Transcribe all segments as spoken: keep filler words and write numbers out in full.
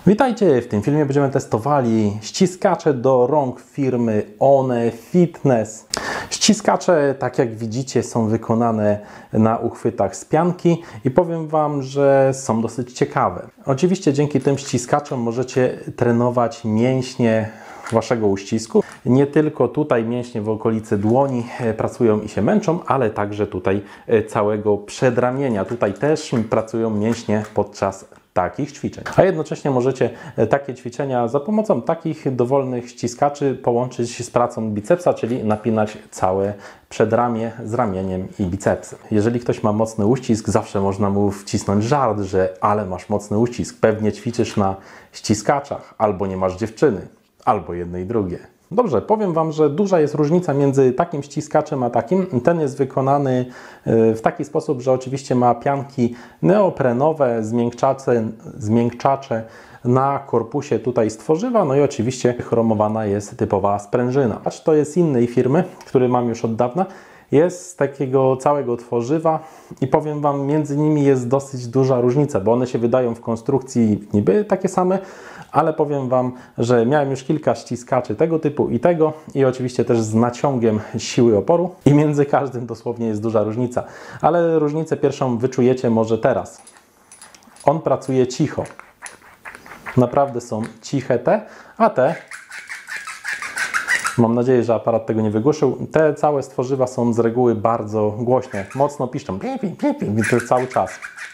Witajcie! W tym filmie będziemy testowali ściskacze do rąk firmy One Fitness. Ściskacze, tak jak widzicie, są wykonane na uchwytach z pianki i powiem Wam, że są dosyć ciekawe. Oczywiście dzięki tym ściskaczom możecie trenować mięśnie Waszego uścisku. Nie tylko tutaj mięśnie w okolicy dłoni pracują i się męczą, ale także tutaj całego przedramienia. Tutaj też pracują mięśnie podczas takich ćwiczeń. A jednocześnie możecie takie ćwiczenia za pomocą takich dowolnych ściskaczy połączyć z pracą bicepsa, czyli napinać całe przedramię z ramieniem i bicepsem. Jeżeli ktoś ma mocny uścisk, zawsze można mu wcisnąć żart, że ale masz mocny uścisk, pewnie ćwiczysz na ściskaczach, albo nie masz dziewczyny, albo jedno i drugie. Dobrze, powiem Wam, że duża jest różnica między takim ściskaczem a takim. Ten jest wykonany w taki sposób, że oczywiście ma pianki neoprenowe, zmiękczacze, zmiękczacze na korpusie tutaj z tworzywa, no i oczywiście chromowana jest typowa sprężyna. Acz to jest innej firmy, który mam już od dawna. Jest z takiego całego tworzywa i powiem Wam, między nimi jest dosyć duża różnica, bo one się wydają w konstrukcji niby takie same, ale powiem Wam, że miałem już kilka ściskaczy tego typu i tego i oczywiście też z naciągiem siły oporu i między każdym dosłownie jest duża różnica. Ale różnicę pierwszą wyczujecie może teraz. On pracuje cicho. Naprawdę są ciche te, a te, mam nadzieję, że aparat tego nie wygłuszył, te całe stworzywa są z reguły bardzo głośne, mocno piszczą, pipi, pipi, cały czas.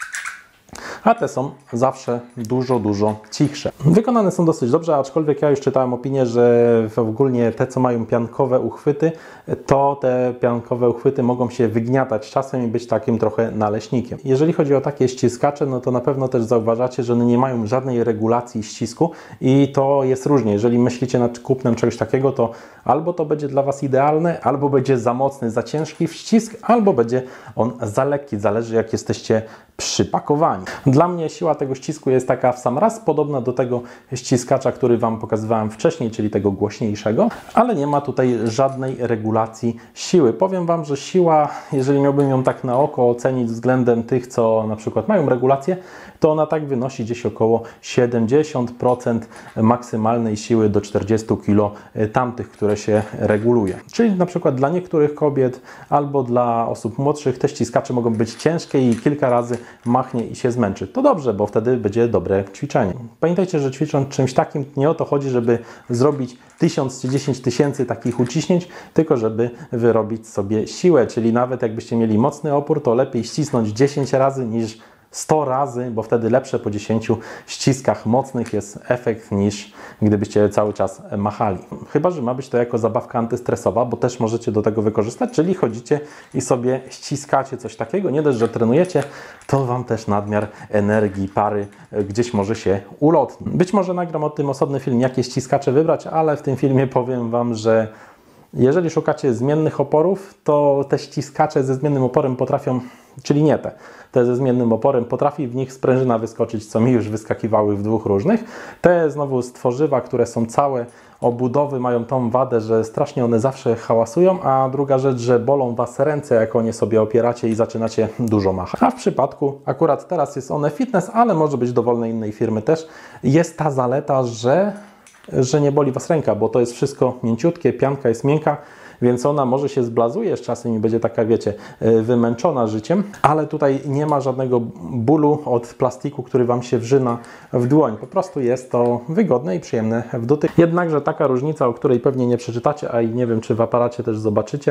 A te są zawsze dużo, dużo cichsze. Wykonane są dosyć dobrze, aczkolwiek ja już czytałem opinię, że ogólnie te, co mają piankowe uchwyty, to te piankowe uchwyty mogą się wygniatać czasem i być takim trochę naleśnikiem. Jeżeli chodzi o takie ściskacze, no to na pewno też zauważacie, że one nie mają żadnej regulacji ścisku i to jest różnie. Jeżeli myślicie nad kupnem czegoś takiego, to albo to będzie dla Was idealne, albo będzie za mocny, za ciężki ścisk, albo będzie on za lekki, zależy jak jesteście przypakowani. Dla mnie siła tego ścisku jest taka w sam raz, podobna do tego ściskacza, który Wam pokazywałem wcześniej, czyli tego głośniejszego, ale nie ma tutaj żadnej regulacji siły. Powiem Wam, że siła, jeżeli miałbym ją tak na oko ocenić względem tych, co na przykład mają regulację, to ona tak wynosi gdzieś około siedemdziesiąt procent maksymalnej siły do czterdziestu kilogramów tamtych, które się reguluje. Czyli na przykład dla niektórych kobiet albo dla osób młodszych te ściskacze mogą być ciężkie i kilka razy machnie i się zmęczy. To dobrze, bo wtedy będzie dobre ćwiczenie. Pamiętajcie, że ćwicząc czymś takim nie o to chodzi, żeby zrobić tysiąc czy dziesięć tysięcy takich uciśnięć, tylko żeby wyrobić sobie siłę, czyli nawet jakbyście mieli mocny opór, to lepiej ścisnąć dziesięć razy niż sto razy, bo wtedy lepsze po dziesięciu ściskach mocnych jest efekt niż gdybyście cały czas machali. Chyba że ma być to jako zabawka antystresowa, bo też możecie do tego wykorzystać, czyli chodzicie i sobie ściskacie coś takiego, nie dość, że trenujecie, to Wam też nadmiar energii, pary gdzieś może się ulotni. Być może nagram o tym osobny film, jakie ściskacze wybrać, ale w tym filmie powiem Wam, że jeżeli szukacie zmiennych oporów, to te ściskacze ze zmiennym oporem potrafią, czyli nie te, te ze zmiennym oporem, potrafi w nich sprężyna wyskoczyć, co mi już wyskakiwały w dwóch różnych. Te znowu z tworzywa, które są całe obudowy, mają tą wadę, że strasznie one zawsze hałasują, a druga rzecz, że bolą Was ręce, jak o nie sobie opieracie i zaczynacie dużo machać. A w przypadku, akurat teraz jest One Fitness, ale może być dowolnej innej firmy też, jest ta zaleta, że że nie boli Was ręka, bo to jest wszystko mięciutkie, pianka jest miękka, więc ona może się zblazuje z czasem i będzie taka, wiecie, wymęczona życiem, ale tutaj nie ma żadnego bólu od plastiku, który Wam się wrzyna w dłoń. Po prostu jest to wygodne i przyjemne w dotyku. Jednakże taka różnica, o której pewnie nie przeczytacie, a i nie wiem, czy w aparacie też zobaczycie,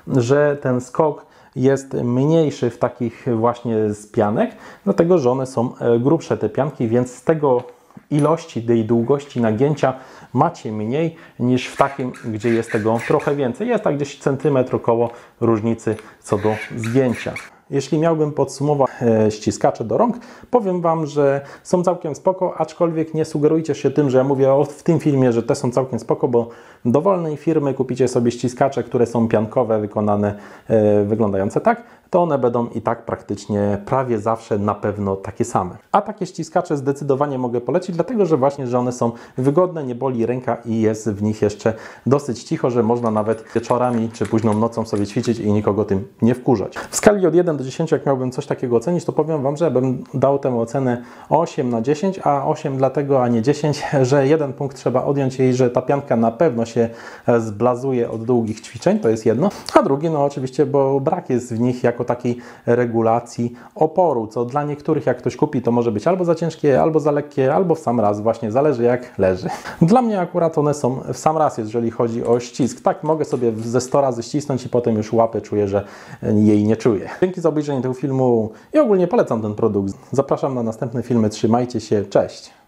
że ten skok jest mniejszy w takich właśnie z pianek, dlatego że one są grubsze te pianki, więc z tego ilości tej długości nagięcia macie mniej niż w takim, gdzie jest tego trochę więcej. Jest tak gdzieś centymetr około różnicy co do zgięcia. Jeśli miałbym podsumować e, ściskacze do rąk, powiem Wam, że są całkiem spoko, aczkolwiek nie sugerujcie się tym, że ja mówię o, w tym filmie, że te są całkiem spoko, bo dowolnej firmy kupicie sobie ściskacze, które są piankowe, wykonane, e, wyglądające tak, to to one będą i tak praktycznie prawie zawsze na pewno takie same. A takie ściskacze zdecydowanie mogę polecić, dlatego że właśnie, że one są wygodne, nie boli ręka i jest w nich jeszcze dosyć cicho, że można nawet wieczorami czy późną nocą sobie ćwiczyć i nikogo tym nie wkurzać. W skali od jeden do dziesięciu, jak miałbym coś takiego ocenić, to powiem Wam, że bym dał temu ocenę osiem na dziesięć, a osiem dlatego, a nie dziesięć, że jeden punkt trzeba odjąć jej, że ta pianka na pewno się zblazuje od długich ćwiczeń, to jest jedno, a drugi, no oczywiście, bo brak jest w nich jako takiej regulacji oporu, co dla niektórych, jak ktoś kupi, to może być albo za ciężkie, albo za lekkie, albo w sam raz, właśnie zależy jak leży. Dla mnie akurat one są w sam raz, jeżeli chodzi o ścisk. Tak, mogę sobie ze sto razy ścisnąć i potem już łapę czuję, że jej nie czuję. Dzięki za obejrzenie tego filmu i ogólnie polecam ten produkt. Zapraszam na następne filmy, trzymajcie się, cześć!